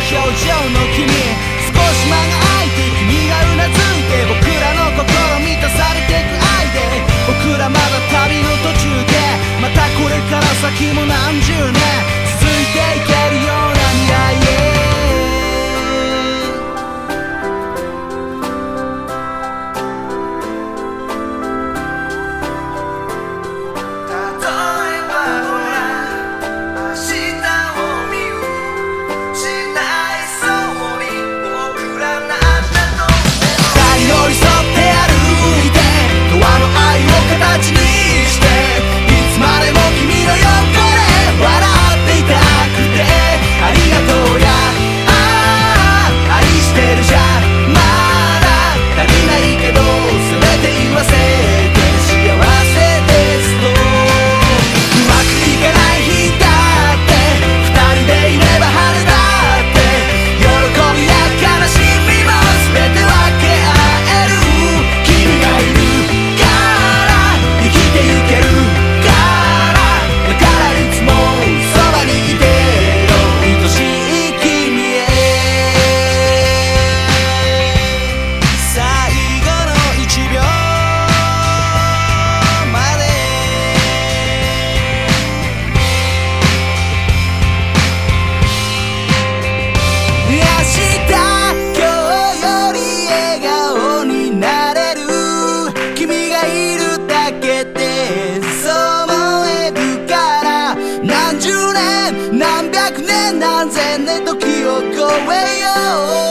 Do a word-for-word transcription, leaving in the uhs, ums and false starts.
表情の君、少し間が空いて君がうなずいて、僕らの心満たされてく愛で、僕らまだ旅の途中で、またこれから先も何十年続いていけるような未来へ。形にしていつまでも君の横で笑っていたくて、ありがとうやああ愛してるじゃまだ足りないけど全て言わせて幸せですと、うまくいかない日だって二人でいれば春だって、喜びや悲しみも全て分け合える君がいる生きてゆけるから、だからいつもそばにいてよ愛しい君へ。最後の一秒まで明日今日より笑顔になれる君がいるだけでそう思えるから、何十年何百年何千年時を超えよう